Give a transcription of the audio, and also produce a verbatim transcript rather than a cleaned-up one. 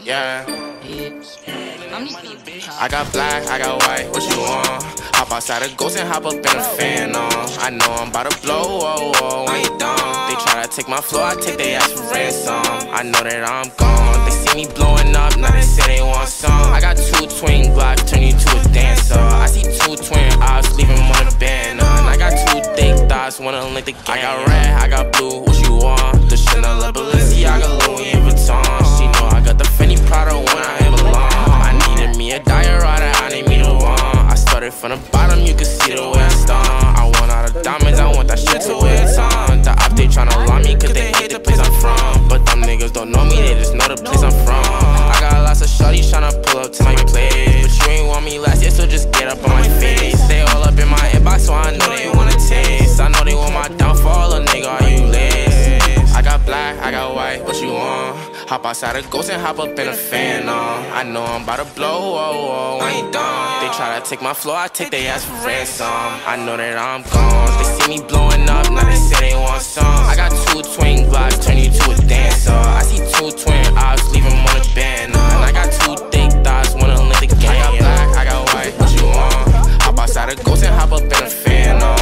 yeah. I got black, I got white, what you want? Hop outside a ghost and hop up in a fan on. I know I'm about to blow, whoa, whoa, I ain't dumb. They try to take my flow, I take they ass for ransom. I know that I'm gone, they see me blowing up, now they say they want some. I got two twin Glocks, turn you to a dancer. I see two twin eyes, leave him on a banner. And I got two thick thighs, wanna link the gang. I got red, I got blue, what you want? The Chanel, Balenciaga, Louis Vuitton. She know I got the Fendi Prada when I ain't belong. I needed me a diorata, I need me the one. I started from the bottom, you can see the way I stung. I want all the diamonds, I want that shit to wear a ton. The op, they tryna lie me, cause they hate the place I'm from. But them niggas don't know me, they just know the place I'm from. I got lots of shorties tryna pull up to my place, but you ain't want me last year, so just get up on my face. They all up in my inbox, so I know they wanna taste. I know they want my downfall, a nigga, are you lazy? I got black, I got white, what you want? Hop outside a ghost and hop up in a fan on. I know I'm about to blow, whoa, whoa, I ain't dumb. They try to take my flow, I take they ass for ransom. I know that I'm gone, they see me blowing up, now they say they want some. I got two twin Glocks, turn you to a dancer. I see two twin eyes, leave them on a banner. And I got two thick thighs, wanna link the gang. I got black, I got white, what you want? Hop outside a ghost and hop up in a fan on.